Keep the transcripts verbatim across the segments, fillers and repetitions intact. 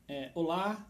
É, olá,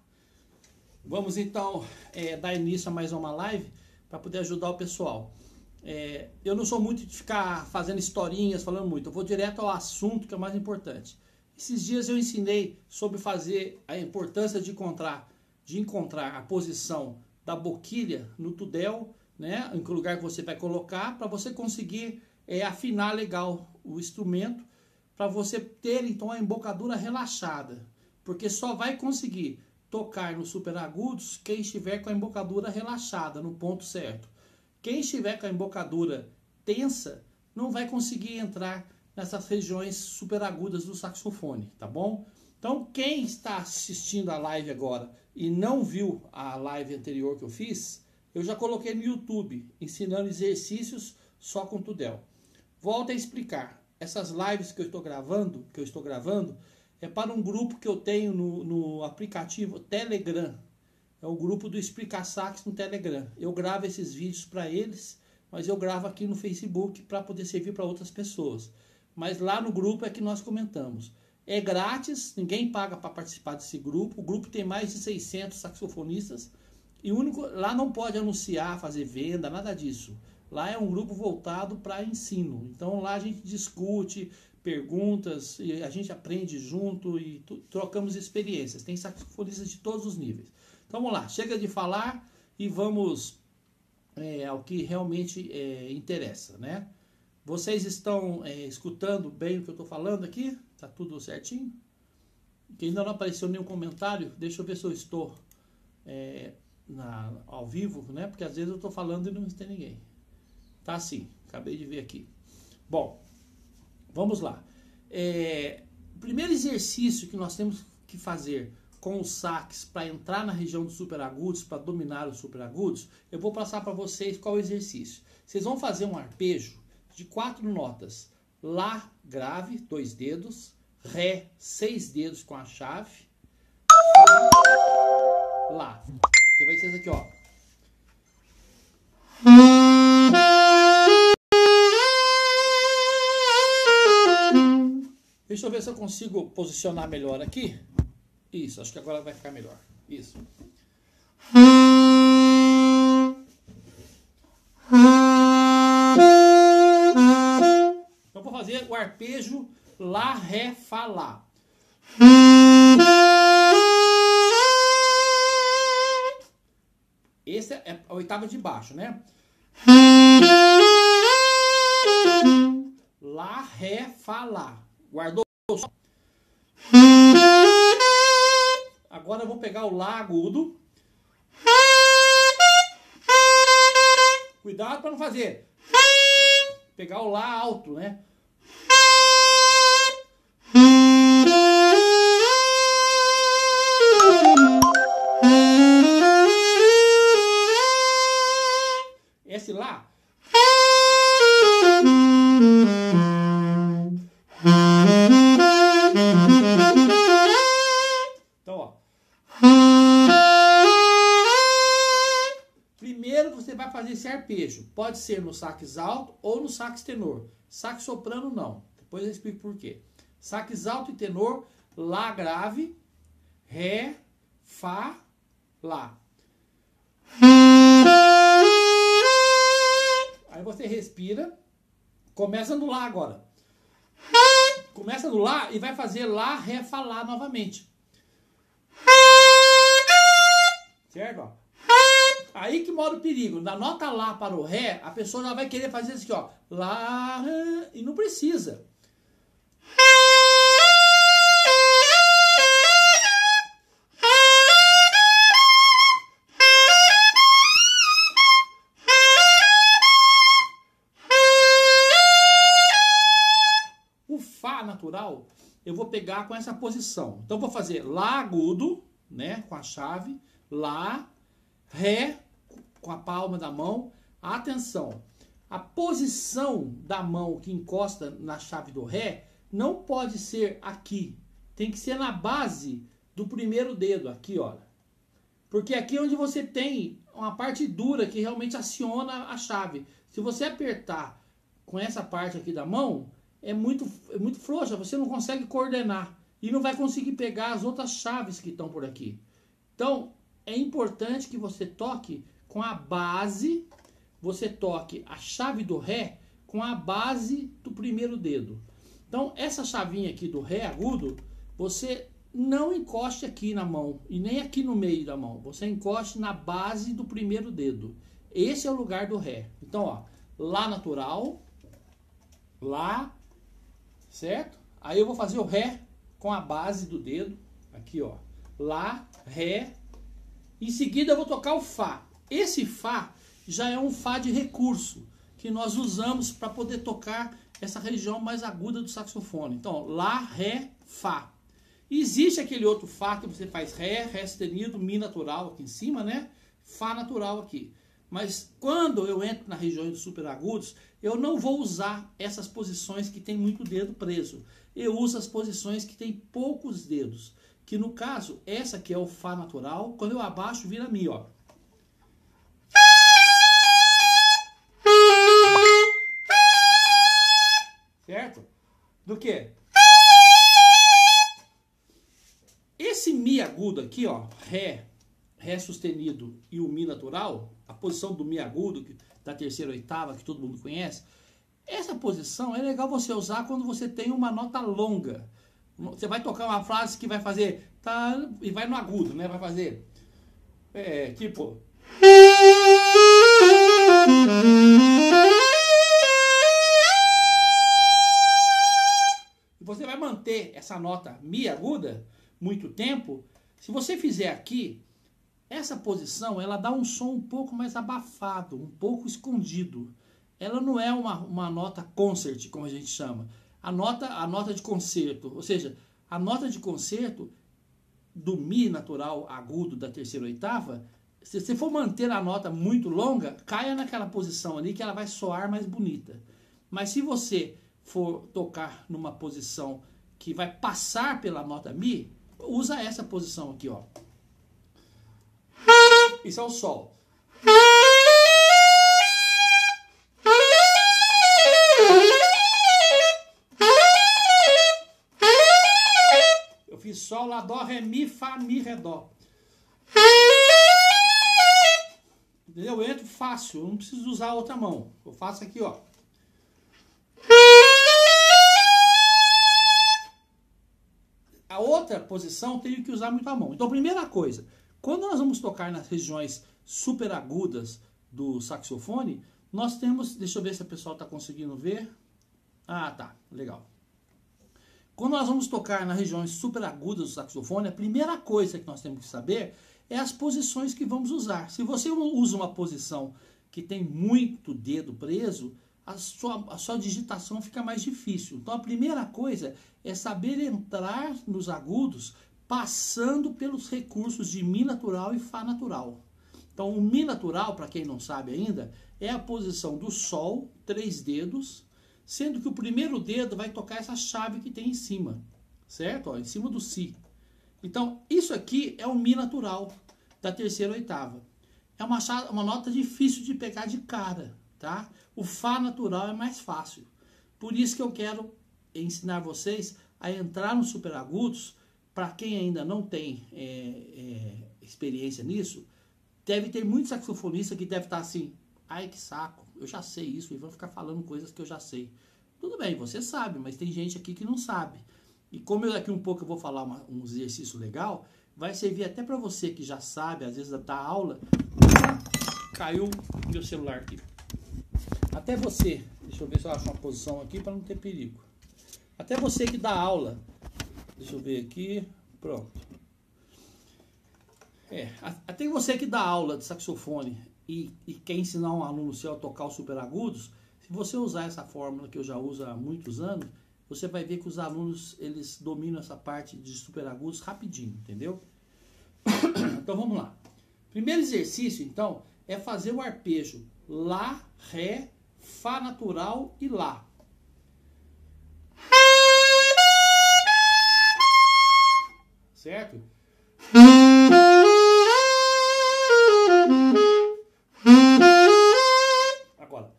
vamos então é, dar início a mais uma live para poder ajudar o pessoal. É, eu não sou muito de ficar fazendo historinhas, falando muito, eu vou direto ao assunto que é o mais importante. Esses dias eu ensinei sobre fazer a importância de encontrar, de encontrar a posição da boquilha no tudel, né, em que lugar que você vai colocar, para você conseguir é, afinar legal o instrumento, para você ter então a embocadura relaxada. Porque só vai conseguir tocar nos super agudos quem estiver com a embocadura relaxada, no ponto certo. Quem estiver com a embocadura tensa, não vai conseguir entrar nessas regiões super agudas do saxofone, tá bom? Então, quem está assistindo a live agora e não viu a live anterior que eu fiz, eu já coloquei no YouTube, ensinando exercícios só com tudel. Volto a explicar. Essas lives que eu estou gravando, que eu estou gravando, é para um grupo que eu tenho no, no aplicativo Telegram. É o grupo do Explica Sax no Telegram. Eu gravo esses vídeos para eles, mas eu gravo aqui no Facebook para poder servir para outras pessoas. Mas lá no grupo é que nós comentamos. É grátis, ninguém paga para participar desse grupo. O grupo tem mais de seiscentos saxofonistas. E o único, lá não pode anunciar, fazer venda, nada disso. Lá é um grupo voltado para ensino. Então lá a gente discute perguntas, e a gente aprende junto e trocamos experiências. Tem saxofonistas de todos os níveis. Então vamos lá, chega de falar e vamos é, ao que realmente é, interessa, né? Vocês estão é, escutando bem o que eu estou falando aqui? Tá tudo certinho? Que ainda não apareceu nenhum comentário, deixa eu ver se eu estou é, na, ao vivo, né? Porque às vezes eu estou falando e não tem ninguém. Tá sim, acabei de ver aqui. Bom, vamos lá. É, o primeiro exercício que nós temos que fazer com o sax para entrar na região dos superagudos, para dominar os superagudos, eu vou passar para vocês qual é o exercício. Vocês vão fazer um arpejo de quatro notas. Lá, grave, dois dedos. Ré, seis dedos com a chave. Fá, Lá. Que vai ser isso aqui, ó. Deixa eu ver se eu consigo posicionar melhor aqui. Isso, acho que agora vai ficar melhor. Isso. Então vou fazer o arpejo Lá, Ré, Fá, Lá. Essa é a oitava de baixo, né? Lá, Ré, Fá, Lá. Guardou o som. Agora eu vou pegar o Lá agudo. Cuidado para não fazer. Pegar o Lá alto, né? Esse Lá. Então, ó. Primeiro você vai fazer esse arpejo. Pode ser no sax alto ou no sax tenor. Sax soprano não. Depois eu explico por quê. Sax alto e tenor, Lá grave, Ré, Fá, Lá. Aí você respira. Começa no Lá agora. Começa no Lá e vai fazer Lá, Ré, Fá, Lá novamente. Certo? Ó. Aí que mora o perigo. Da nota Lá para o Ré, a pessoa já vai querer fazer isso aqui, ó. Lá, e não precisa. O Fá natural, eu vou pegar com essa posição. Então, vou fazer Lá agudo, né, com a chave, Lá, Ré, com a palma da mão. Atenção, a posição da mão que encosta na chave do Ré não pode ser aqui. Tem que ser na base do primeiro dedo, aqui, olha. Porque aqui é onde você tem uma parte dura que realmente aciona a chave. Se você apertar com essa parte aqui da mão, é muito, é muito frouxa, você não consegue coordenar. e não vai conseguir pegar as outras chaves que estão por aqui. Então, é importante que você toque com a base, você toque a chave do Ré com a base do primeiro dedo. Então, essa chavinha aqui do Ré agudo, você não encoste aqui na mão e nem aqui no meio da mão. Você encoste na base do primeiro dedo. Esse é o lugar do Ré. Então, ó, Lá natural, Lá, certo? Aí eu vou fazer o Ré com a base do dedo, aqui ó, Lá, Ré. Em seguida eu vou tocar o Fá. Esse Fá já é um Fá de recurso, que nós usamos para poder tocar essa região mais aguda do saxofone. Então, Lá, Ré, Fá. Existe aquele outro Fá que você faz Ré, Ré sustenido, Mi natural aqui em cima, né? Fá natural aqui. Mas quando eu entro na região dos super agudos, eu não vou usar essas posições que tem muito dedo preso. Eu uso as posições que tem poucos dedos. Que no caso, essa aqui é o Fá natural. Quando eu abaixo, vira Mi, ó. Certo? Do que? Esse Mi agudo aqui, ó, Ré, Ré sustenido e o Mi natural, a posição do Mi agudo, da terceira oitava, que todo mundo conhece, essa posição é legal você usar quando você tem uma nota longa. Você vai tocar uma frase que vai fazer, tá, e vai no agudo, né? Vai fazer, é, tipo... Você vai manter essa nota Mi aguda muito tempo. Se você fizer aqui, essa posição, ela dá um som um pouco mais abafado, um pouco escondido. Ela não é uma, uma nota concert, como a gente chama. A nota, a nota de concerto, ou seja, a nota de concerto do Mi natural agudo da terceira oitava, se você for manter a nota muito longa, caia naquela posição ali que ela vai soar mais bonita. Mas se você for tocar numa posição que vai passar pela nota Mi, usa essa posição aqui, ó. Isso é o Sol. Eu fiz Sol, Lá, Dó, Ré, Mi, Fá, Mi, Ré, Dó. Entendeu? Eu entro fácil, eu não preciso usar a outra mão. Eu faço aqui, ó. A outra posição eu tenho que usar muito a mão. Então, primeira coisa, quando nós vamos tocar nas regiões super agudas do saxofone, nós temos... Deixa eu ver se o pessoal está conseguindo ver. Ah, tá. Legal. Quando nós vamos tocar nas regiões super agudas do saxofone, a primeira coisa que nós temos que saber é as posições que vamos usar. Se você usa uma posição que tem muito dedo preso, a sua, a sua digitação fica mais difícil. Então, a primeira coisa é saber entrar nos agudos passando pelos recursos de Mi natural e Fá natural. Então, o Mi natural, para quem não sabe ainda, é a posição do Sol, três dedos, sendo que o primeiro dedo vai tocar essa chave que tem em cima, certo? Ó, em cima do Si. Então, isso aqui é o Mi natural da terceira oitava. É uma, uma nota difícil de pegar de cara, tá? O Fá natural é mais fácil. Por isso que eu quero ensinar vocês a entrar nos super agudos. Para quem ainda não tem é, é, experiência nisso, deve ter muito saxofonista que deve estar assim, ai que saco, eu já sei isso, e vão ficar falando coisas que eu já sei. Tudo bem, você sabe, mas tem gente aqui que não sabe. E como eu daqui um pouco eu vou falar uma, um exercício legal, vai servir até para você que já sabe, às vezes da aula. Caiu meu celular aqui. Até você, deixa eu ver se eu acho uma posição aqui para não ter perigo. Até você que dá aula, deixa eu ver aqui, pronto. É, até você que dá aula de saxofone e, e quer ensinar um aluno seu a tocar os super agudos, se você usar essa fórmula que eu já uso há muitos anos, você vai ver que os alunos, eles dominam essa parte de super agudos rapidinho, entendeu? Então vamos lá. Primeiro exercício, então, é fazer o arpejo Lá, Ré, Fá natural e Lá. Certo? Agora,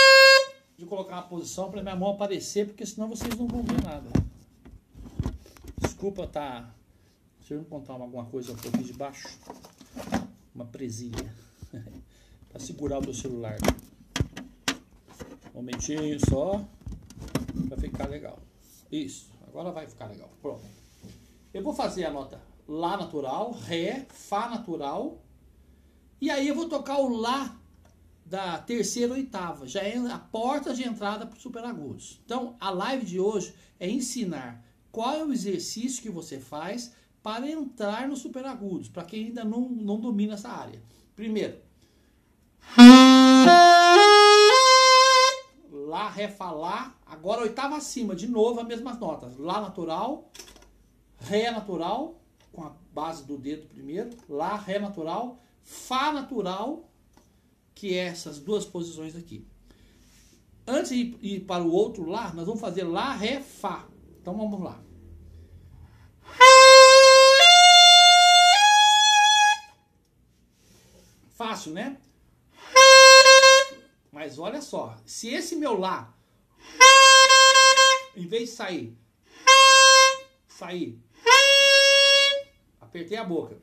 deixa eu colocar uma posição para minha mão aparecer, porque senão vocês não vão ver nada. desculpa, tá... Deixa eu encontrar alguma coisa aqui de baixo. Uma presilha. Para segurar o teu celular. Um momentinho só. Vai ficar legal. Isso. Agora vai ficar legal. Pronto. Eu vou fazer a nota Lá natural, Ré, Fá natural. E aí eu vou tocar o Lá da terceira oitava. Já é a porta de entrada para os superagudos. Então, a live de hoje é ensinar qual é o exercício que você faz para entrar nos superagudos, para quem ainda não, não domina essa área. Primeiro, Lá, Ré, Fá, Lá. Agora oitava acima, de novo as mesmas notas. Lá natural, Ré natural, com a base do dedo primeiro. Lá, Ré natural, Fá natural, que é essas duas posições aqui. Antes de ir para o outro Lá, nós vamos fazer Lá, Ré, Fá. Então vamos lá. Fácil, né? Mas olha só, se esse meu Lá, em vez de sair, sair, apertei a boca,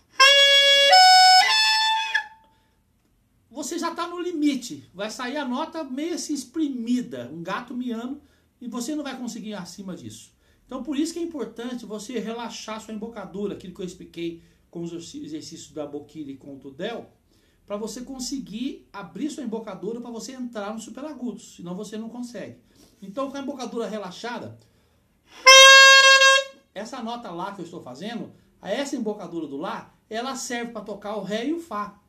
você já está no limite, vai sair a nota meio assim exprimida, um gato miando, e você não vai conseguir ir acima disso. Então por isso que é importante você relaxar sua embocadura, aquilo que eu expliquei com os exercícios da boquilha e com o Tudel, para você conseguir abrir sua embocadura para você entrar nos superagudos, senão você não consegue. Então com a embocadura relaxada, essa nota Lá que eu estou fazendo, essa embocadura do Lá, ela serve para tocar o Ré e o Fá.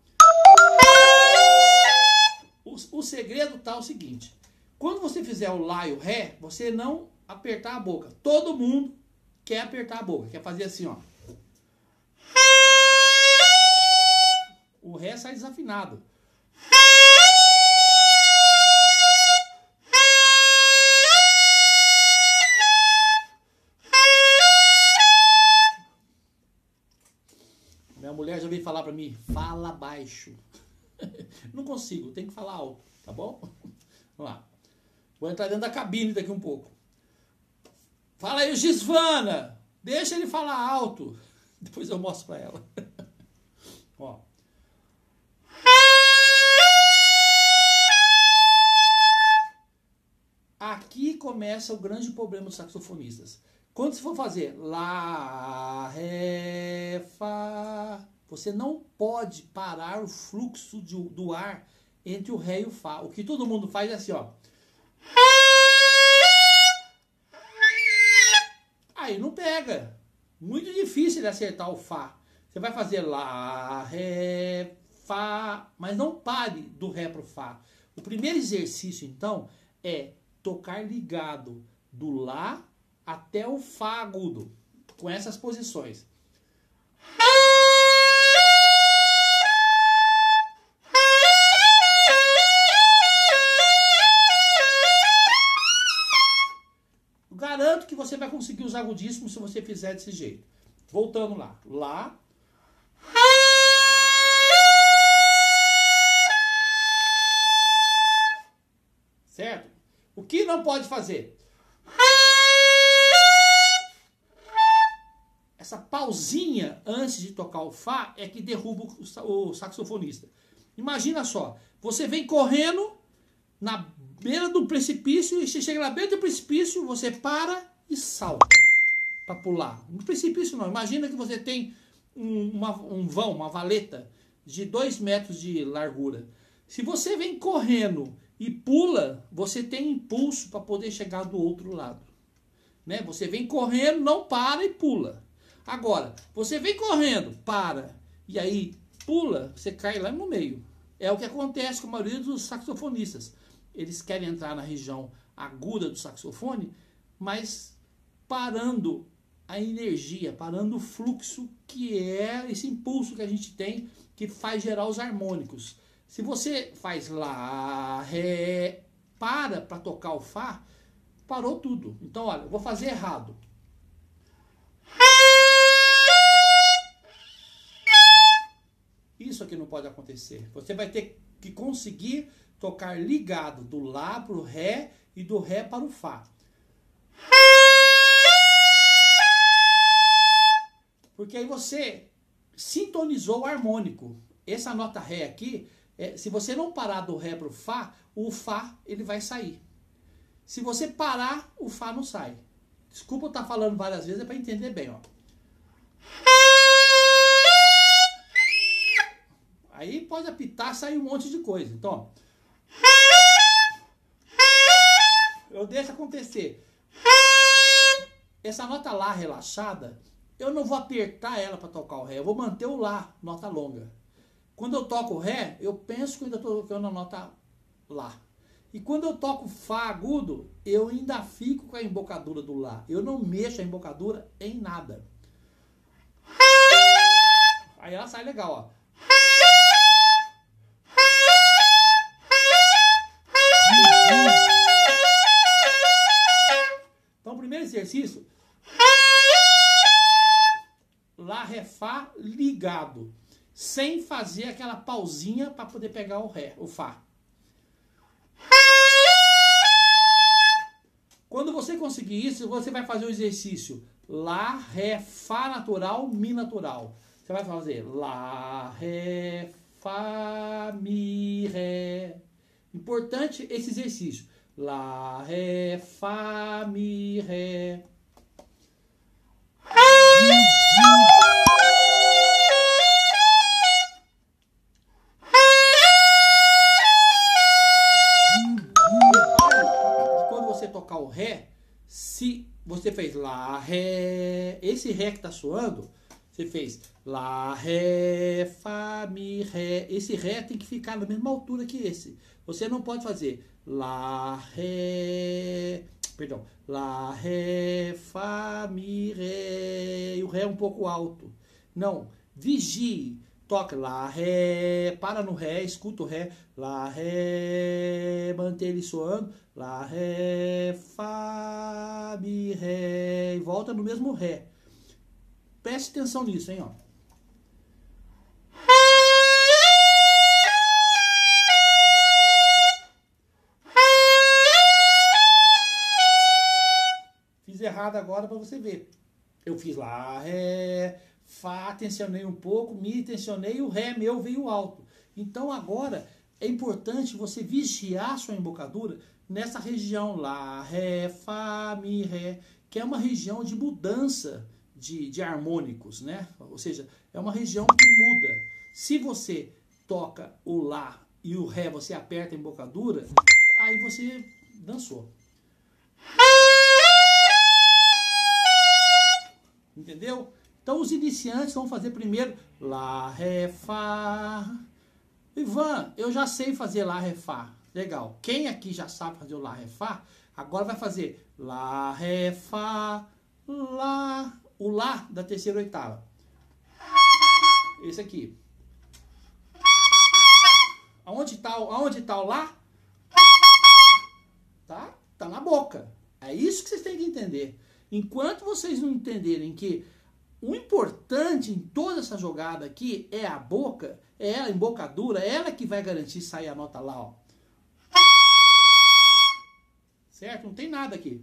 O, o segredo está o seguinte, quando você fizer o Lá e o Ré, você não apertar a boca. Todo mundo quer apertar a boca, quer fazer assim, ó. O Ré sai desafinado. Minha mulher já veio falar pra mim, fala baixo. Não consigo, tem que falar alto, tá bom? Vamos lá. Vou entrar dentro da cabine daqui um pouco. Fala aí, Gisvana! Deixa ele falar alto. Depois eu mostro pra ela. Ó. Aqui começa o grande problema dos saxofonistas. Quando você for fazer Lá, Ré, Fá, você não pode parar o fluxo de, do ar entre o Ré e o Fá. O que todo mundo faz é assim, ó. Aí não pega. Muito difícil de acertar o Fá. Você vai fazer Lá, Ré, Fá, mas não pare do Ré para o Fá. O primeiro exercício, então, é tocar ligado do Lá até o Fá agudo, com essas posições. Eu garanto que você vai conseguir os agudíssimos se você fizer desse jeito. Voltando lá. Lá. Certo? O que não pode fazer? Essa pausinha antes de tocar o Fá é que derruba o saxofonista. Imagina só, você vem correndo na beira do precipício e você chega na beira do precipício, você para e salta para pular. No precipício não, imagina que você tem um, uma, um vão, uma valeta de dois metros de largura. Se você vem correndo e pula, você tem impulso para poder chegar do outro lado. Né? Você vem correndo, não para e pula. Agora, você vem correndo, para, e aí pula, você cai lá no meio. É o que acontece com a maioria dos saxofonistas. Eles querem entrar na região aguda do saxofone, mas parando a energia, parando o fluxo, que é esse impulso que a gente tem, que faz gerar os harmônicos. Se você faz Lá, Ré, para para tocar o Fá, parou tudo. Então, olha, eu vou fazer errado. Isso aqui não pode acontecer. Você vai ter que conseguir tocar ligado do Lá para o Ré e do Ré para o Fá. Porque aí você sintonizou o harmônico. Essa nota Ré aqui, é, se você não parar do Ré para o Fá, o Fá ele vai sair. Se você parar, o Fá não sai. Desculpa eu estar falando várias vezes, é para entender bem. Ó. Aí pode apitar, sair um monte de coisa. Então, ó. Eu deixo acontecer. Essa nota Lá relaxada, eu não vou apertar ela para tocar o Ré. Eu vou manter o Lá, nota longa. Quando eu toco o Ré, eu penso que eu ainda estou tocando a nota Lá. E quando eu toco Fá agudo, eu ainda fico com a embocadura do Lá. Eu não mexo a embocadura em nada. Aí ela sai legal, ó. Então, o primeiro exercício, Lá, Ré, Fá ligado, sem fazer aquela pausinha para poder pegar o Ré, o Fá. Quando você conseguir isso, você vai fazer o exercício Lá, Ré, Fá natural, Mi natural. Você vai fazer Lá, Ré, Fá, Mi, Ré. Importante esse exercício. Lá, Ré, Fá, Mi, Ré. Quando você tocar o Ré, se você fez Lá, Ré, esse Ré que está soando, você fez Lá, Ré, Fá, Mi, Ré. Esse Ré tem que ficar na mesma altura que esse. Você não pode fazer Lá, Ré, perdão, Lá, Ré, Fá, Mi, Ré, e o Ré é um pouco alto. Não, vigie, toca Lá, Ré, para no Ré, escuta o Ré, Lá, Ré, mantém ele soando, Lá, Ré, Fá, Mi, Ré, e volta no mesmo Ré. Preste atenção nisso, hein, ó. Fiz errado agora para você ver. Eu fiz Lá, Ré, Fá, tensionei um pouco, Mi, tensionei e o Ré meu veio alto. Então agora é importante você vigiar sua embocadura nessa região Lá, Ré, Fá, Mi, Ré, que é uma região de mudança de, de harmônicos, né? Ou seja, é uma região que muda. Se você toca o Lá e o Ré, você aperta a embocadura, aí você dançou. Entendeu? Então os iniciantes vão fazer primeiro Lá, Ré, Fá. Ivan, eu já sei fazer Lá, Ré, Fá. Legal. Quem aqui já sabe fazer o Lá, Ré, Fá, agora vai fazer Lá, Ré, Fá, Lá. O Lá da terceira oitava. Esse aqui. Aonde está aonde tá o Lá? Tá? Tá na boca. É isso que vocês têm que entender. Enquanto vocês não entenderem que o importante em toda essa jogada aqui é a boca, é ela, a embocadura, é ela que vai garantir sair a nota Lá, ó. Certo? Não tem nada aqui.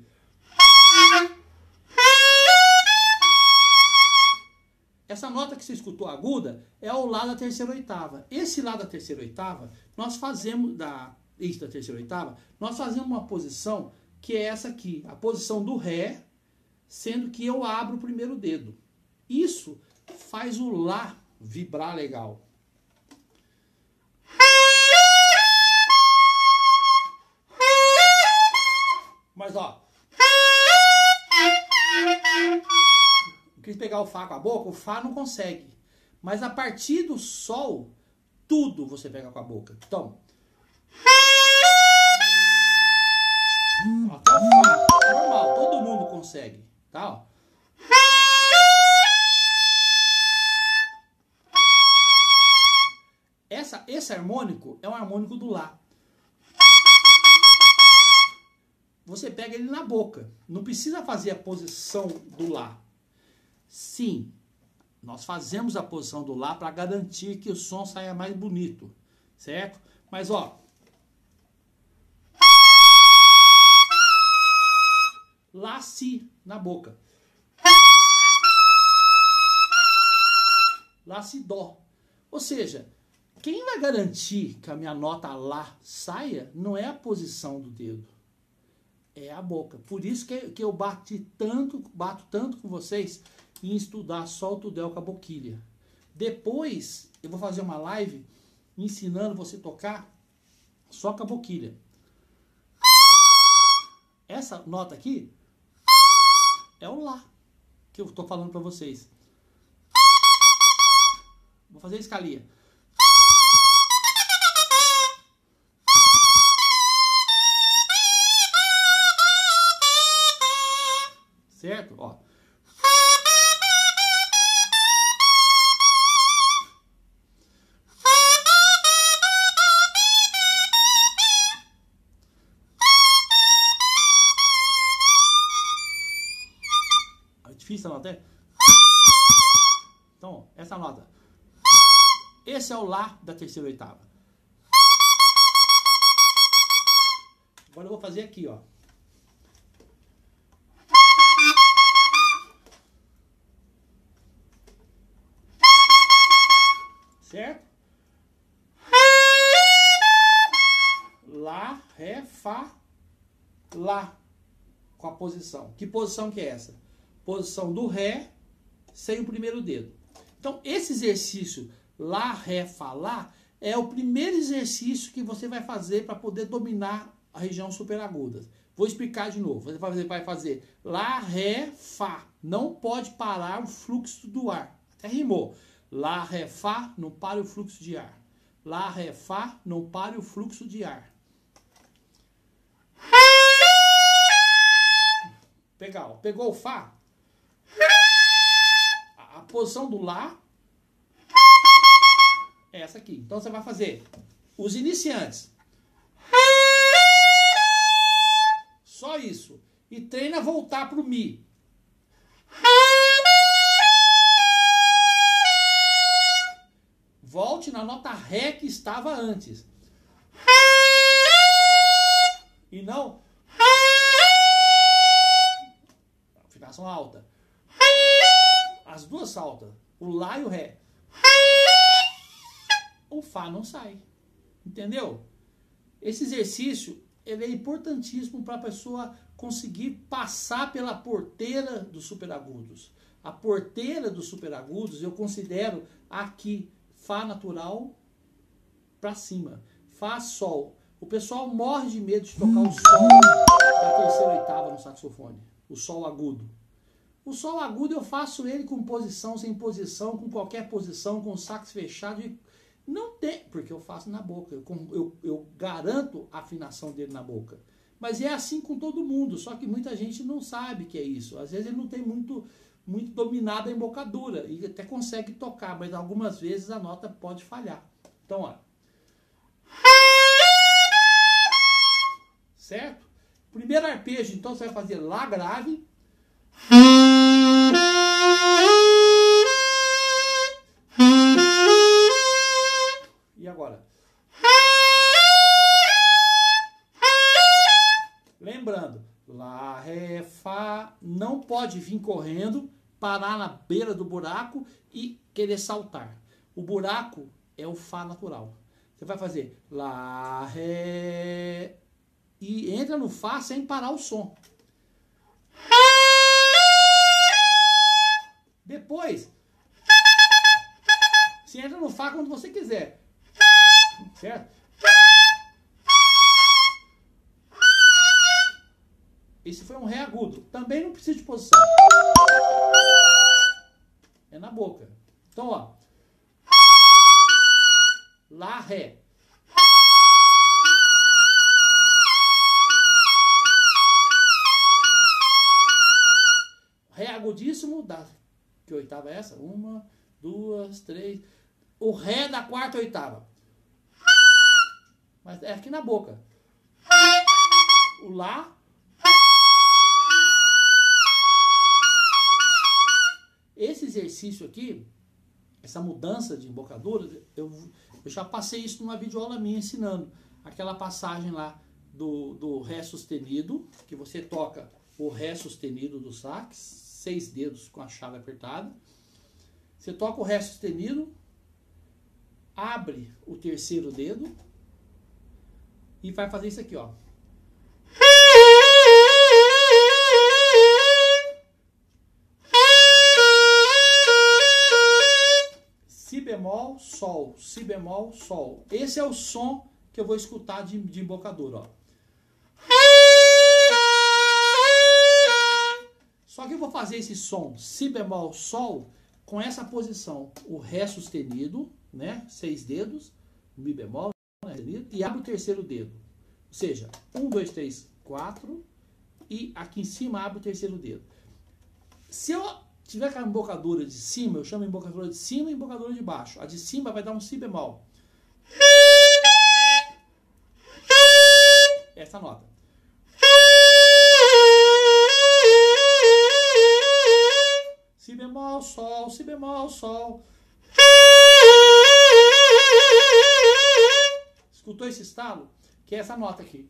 Essa nota que você escutou aguda é o Lá da terceira oitava. Esse Lá da terceira oitava, nós fazemos, da, isso da terceira oitava, nós fazemos uma posição que é essa aqui, a posição do Ré, sendo que eu abro o primeiro dedo. Isso faz o Lá vibrar legal. Mas ó, quis pegar o Fá com a boca, o Fá não consegue. Mas a partir do Sol, tudo você pega com a boca. Então, até o Fá normal, todo mundo consegue, tá? Ó. Essa, esse harmônico é um harmônico do Lá. Você pega ele na boca. Não precisa fazer a posição do Lá. Sim, nós fazemos a posição do Lá para garantir que o som saia mais bonito, certo? Mas ó, Lá, Si na boca. Lá, si, dó. Ou seja, quem vai garantir que a minha nota Lá saia não é a posição do dedo, é a boca. Por isso que, que eu bati tanto, bato tanto com vocês em estudar só o Tudel com a boquilha. Depois eu vou fazer uma live ensinando você a tocar só com a boquilha. Essa nota aqui é o Lá que eu estou falando para vocês. Vou fazer a escalinha. Certo? Ó. É difícil a nota, é? Então, essa nota. Esse é o Lá da terceira oitava. Agora eu vou fazer aqui, ó. Certo? Lá, Ré, Fá, Lá. Com a posição. Que posição que é essa? Posição do Ré sem o primeiro dedo. Então, esse exercício Lá, Ré, Fá, Lá é o primeiro exercício que você vai fazer para poder dominar a região superaguda. Vou explicar de novo. Você vai fazer, vai fazer Lá, Ré, Fá. Não pode parar o fluxo do ar. Até rimou. Lá, Ré, Fá, não pare o fluxo de ar. Lá, Ré, Fá, não pare o fluxo de ar. Pegar, ó. Pegou o Fá? A, a posição do Lá é essa aqui. Então você vai fazer os iniciantes. Só isso. E treina a voltar para o Mi. Volte na nota Ré que estava antes. E não afinação alta. As duas saltas. O Lá e o Ré. O Fá não sai. Entendeu? Esse exercício ele é importantíssimo para a pessoa conseguir passar pela porteira dos superagudos. A porteira dos superagudos eu considero aqui Fá natural para cima. Fá, Sol. O pessoal morre de medo de tocar o Sol da terceira oitava no saxofone. O Sol agudo. O Sol agudo eu faço ele com posição, sem posição, com qualquer posição, com o sax fechado. E não tem, porque eu faço na boca. Eu, eu, eu garanto a afinação dele na boca. Mas é assim com todo mundo, só que muita gente não sabe que é isso. Às vezes ele não tem muito, muito dominado a embocadura e até consegue tocar, mas algumas vezes a nota pode falhar. Então, ó. Certo? Primeiro arpejo, então você vai fazer Lá grave. E agora? Lembrando, Lá, Ré, Fá, não pode vir correndo, parar na beira do buraco e querer saltar. O buraco é o Fá natural. Você vai fazer Lá, Ré e entra no Fá sem parar o som. Depois, você entra no Fá quando você quiser. Certo? Esse foi um Ré agudo. Também não precisa de posição. É na boca. Então, ó. Lá, Ré. Ré agudíssimo da... Que oitava é essa? Uma, duas, três. O Ré da quarta oitava. Mas é aqui na boca. O Lá. Esse exercício aqui, essa mudança de embocadura, eu, eu já passei isso numa videoaula minha ensinando. Aquela passagem lá do, do Ré sustenido, que você toca o Ré sustenido do sax, seis dedos com a chave apertada. Você toca o Ré sustenido, abre o terceiro dedo e vai fazer isso aqui, ó. Si bemol, sol, si bemol, sol. Esse é o som que eu vou escutar de, de embocadura, ó. Só que eu vou fazer esse som si bemol, sol com essa posição, o Ré sustenido, né? Seis dedos, Mi bemol, né? E abre o terceiro dedo. Ou seja, um, dois, três, quatro. E aqui em cima abre o terceiro dedo. Se eu tiver com a embocadura de cima, eu chamo a embocadura de cima e a embocadura de baixo. A de cima vai dar um si bemol. Essa nota. Si bemol, sol, si bemol, sol. Escutou esse estalo? Que é essa nota aqui.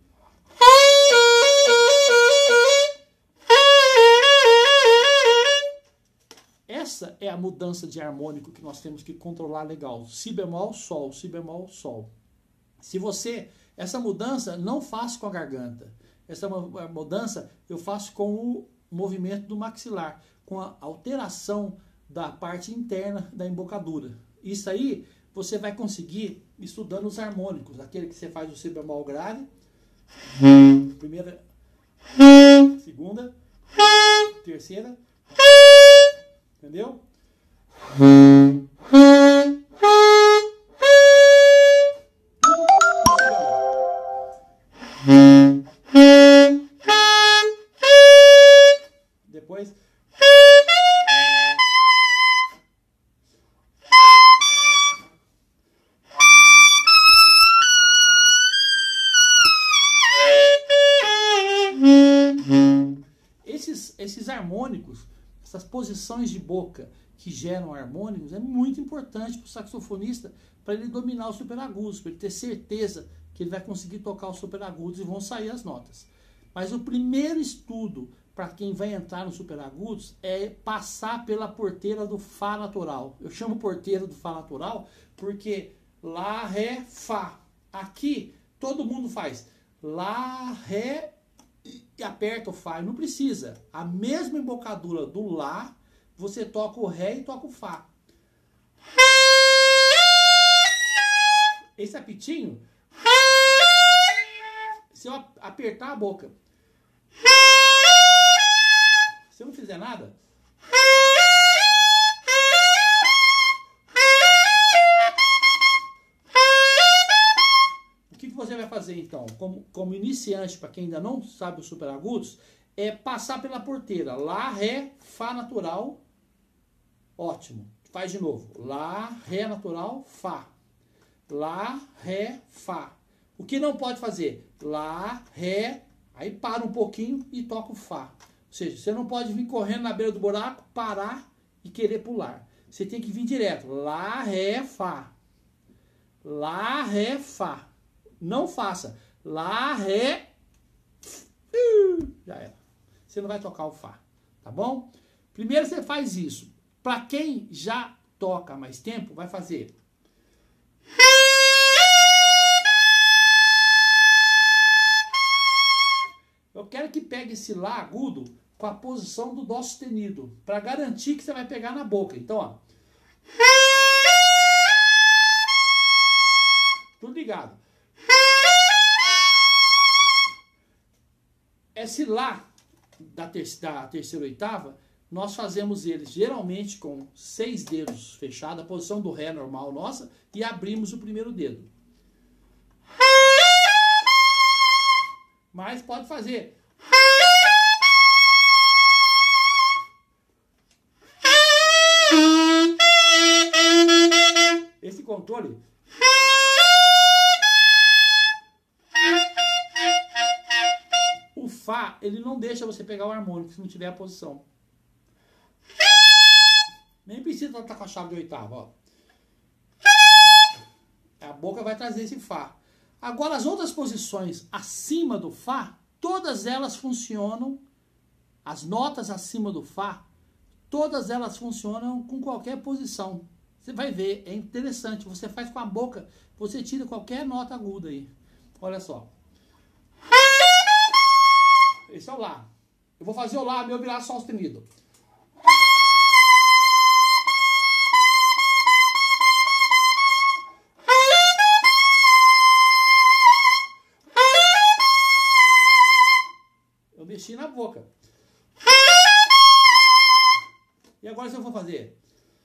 Essa é a mudança de harmônico que nós temos que controlar legal. Si bemol, sol, si bemol, sol. Se você... Essa mudança não faço com a garganta. Essa mudança eu faço com o movimento do maxilar, com a alteração da parte interna da embocadura. Isso aí você vai conseguir estudando os harmônicos. Aquele que você faz o si bemol grave. Primeira, segunda, terceira. Entendeu? Depois. Esses, esses harmônicos, essas posições de boca que geram harmônicos, é muito importante para o saxofonista, para ele dominar os superagudos, para ele ter certeza que ele vai conseguir tocar os superagudos e vão sair as notas. Mas o primeiro estudo para quem vai entrar nos superagudos é passar pela porteira do Fá natural. Eu chamo porteira do Fá natural porque Lá, Ré, Fá. Aqui todo mundo faz Lá, Ré e aperta o Fá. Não precisa. A mesma embocadura do Lá, você toca o Ré e toca o Fá. Esse apitinho, se eu apertar a boca, se eu não fizer nada, o que, que você vai fazer então? Como, como iniciante, para quem ainda não sabe os superagudos, é passar pela porteira. Lá, Ré, Fá natural. Ótimo. Faz de novo. Lá, Ré natural, Fá. Lá, Ré, Fá. O que não pode fazer? Lá, Ré, aí para um pouquinho e toca o Fá. Ou seja, você não pode vir correndo na beira do buraco, parar e querer pular. Você tem que vir direto. Lá, Ré, Fá. Lá, Ré, Fá. Não faça. Lá, Ré. Já era. Você não vai tocar o Fá. Tá bom? Primeiro você faz isso. Para quem já toca há mais tempo, vai fazer. Eu quero que pegue esse Lá agudo com a posição do Dó sustenido, para garantir que você vai pegar na boca. Então, ó. Tudo ligado. Esse Lá da, ter da terceira oitava, nós fazemos eles geralmente com seis dedos fechados, a posição do Ré normal nossa, e abrimos o primeiro dedo. Mas pode fazer. Esse controle. O Fá, ele não deixa você pegar o harmônico se não tiver a posição. Nem precisa estar com a chave de oitava, ó. A boca vai trazer esse Fá. Agora, as outras posições acima do Fá, todas elas funcionam, as notas acima do Fá, Todas elas funcionam com qualquer posição. Você vai ver, é interessante. Você faz com a boca, você tira qualquer nota aguda aí. Olha só. Esse é o Lá. Eu vou fazer o Lá, meu virar Sol sustenido. Eu mexi na boca. E agora se eu for fazer?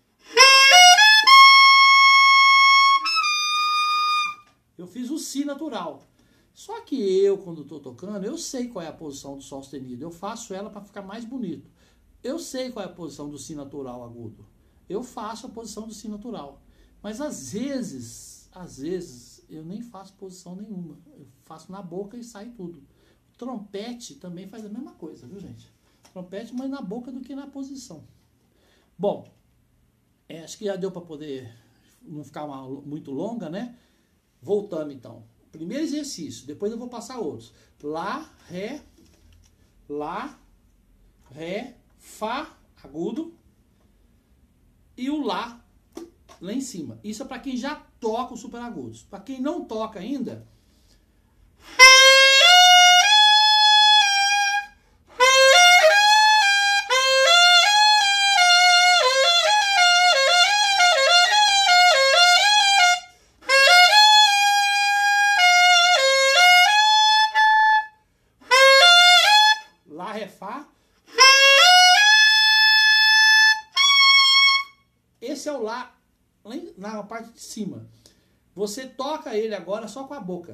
Eu fiz o Si natural. Só que eu, quando estou tocando, eu sei qual é a posição do Sol sustenido. Eu faço ela para ficar mais bonito. Eu sei qual é a posição do Si natural agudo. Eu faço a posição do Si natural. Mas às vezes, às vezes, eu nem faço posição nenhuma. Eu faço na boca e sai tudo. O trompete também faz a mesma coisa, viu, gente? Trompete, mas na boca do que na posição. Bom, é, acho que já deu para poder não ficar uma, muito longa, né? Voltando então. Primeiro exercício, depois eu vou passar outros. Lá, Ré, Lá, Ré, Fá, agudo. E o Lá, lá em cima. Isso é para quem já toca os super agudos. Para quem não toca ainda... Lá, Ré, Fá. Esse é o Lá, lá na parte de cima. Você toca ele agora só com a boca.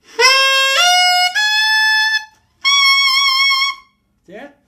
Certo?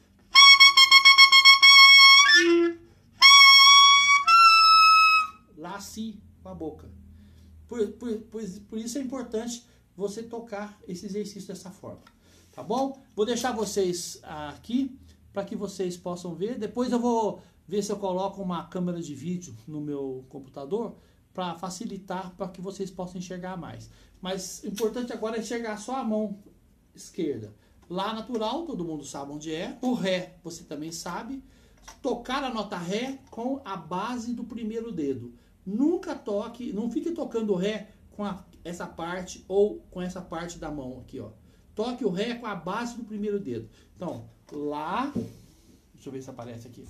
Lá, Si, com a boca. Por, por, por, por isso é importante você tocar esse exercício dessa forma. Tá bom? Vou deixar vocês aqui para que vocês possam ver. Depois eu vou ver se eu coloco uma câmera de vídeo no meu computador para facilitar, para que vocês possam enxergar mais. Mas o importante agora é enxergar só a mão esquerda. Lá natural, todo mundo sabe onde é. O Ré, você também sabe. Tocar a nota Ré com a base do primeiro dedo. Nunca toque, não fique tocando o Ré com a, essa parte ou com essa parte da mão aqui, ó. Toque o Ré com a base do primeiro dedo. Então, Lá. Deixa eu ver se aparece aqui.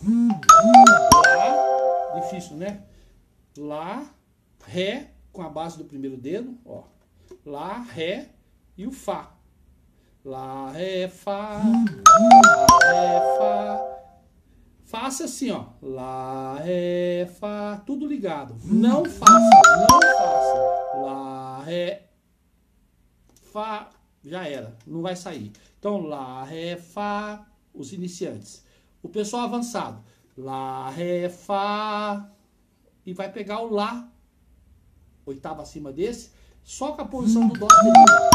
Lá. Difícil, né? Lá. Ré com a base do primeiro dedo. Ó. Lá, Ré e o Fá. Lá, Ré, Fá. Lá, Ré, Fá. Faça assim, ó. Lá, Ré, Fá. Tudo ligado. Não faça. Não faça. Lá, Ré, Fá. Já era, não vai sair. Então, Lá, Ré, Fá, os iniciantes. O pessoal avançado, Lá, Ré, Fá, e vai pegar o Lá, oitava acima desse, só com a posição do Dó sustenido.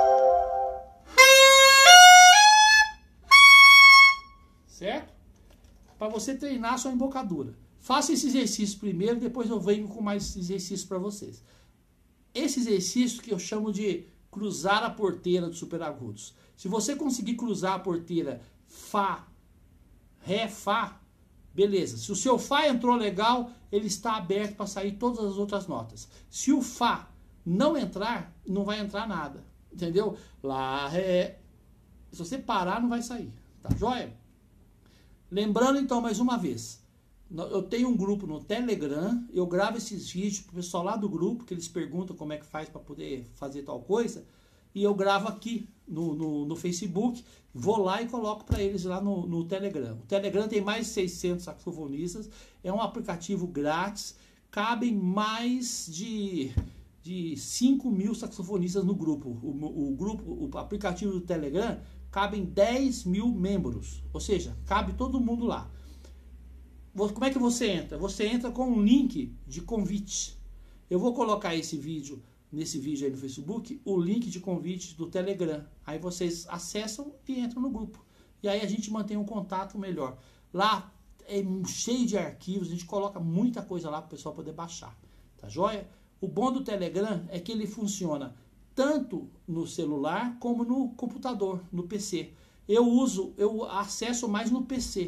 Certo? Para você treinar a sua embocadura. Faça esse exercício primeiro, depois eu venho com mais exercícios para vocês. Esse exercício que eu chamo de cruzar a porteira dos superagudos. Se você conseguir cruzar a porteira Fá, Ré, Fá, beleza. Se o seu Fá entrou legal, ele está aberto para sair todas as outras notas. Se o Fá não entrar, não vai entrar nada. Entendeu? Lá, Ré. Se você parar, não vai sair. Tá joia? Lembrando então, mais uma vez, eu tenho um grupo no Telegram, eu gravo esses vídeos para o pessoal lá do grupo, que eles perguntam como é que faz para poder fazer tal coisa, e eu gravo aqui no, no, no Facebook, vou lá e coloco para eles lá no, no Telegram. O Telegram tem mais de seiscentos saxofonistas, é um aplicativo grátis, cabem mais de, de cinco mil saxofonistas no grupo. O, o, grupo, o aplicativo do Telegram, cabem dez mil membros, ou seja, cabe todo mundo lá. Como é que você entra? Você entra com um link de convite. Eu vou colocar esse vídeo, nesse vídeo aí no Facebook, o link de convite do Telegram. Aí vocês acessam e entram no grupo. E aí a gente mantém um contato melhor. Lá é cheio de arquivos, a gente coloca muita coisa lá para o pessoal poder baixar. Tá joia? O bom do Telegram é que ele funciona tanto no celular como no computador, no P C. Eu uso, eu acesso mais no P C.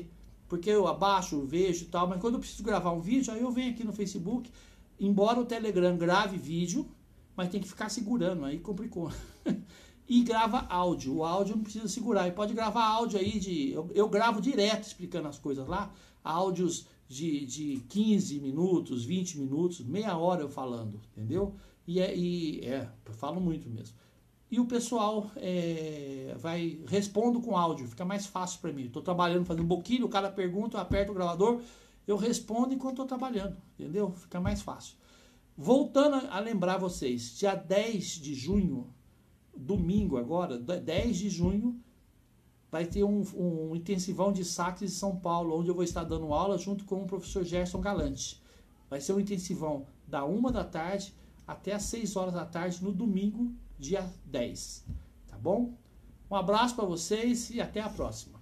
porque eu abaixo, vejo e tal, mas quando eu preciso gravar um vídeo, aí eu venho aqui no Facebook, embora o Telegram grave vídeo, mas tem que ficar segurando, aí complicou. E grava áudio, o áudio não precisa segurar, e pode gravar áudio aí de... Eu, eu gravo direto explicando as coisas lá, áudios de, de quinze minutos, vinte minutos, meia hora eu falando, entendeu? E é, e, é eu falo muito mesmo. E o pessoal é, vai, respondo com áudio, fica mais fácil para mim. Estou trabalhando, fazendo um boquilho, o cara pergunta, eu aperto o gravador, eu respondo enquanto estou trabalhando, entendeu? Fica mais fácil. Voltando a lembrar vocês, dia dez de junho, domingo agora, dez de junho, vai ter um, um intensivão de saques de São Paulo, onde eu vou estar dando aula junto com o professor Gerson Galante. Vai ser um intensivão da uma da tarde até as seis horas da tarde, no domingo, dia dez. Tá bom? Um abraço para vocês e até a próxima.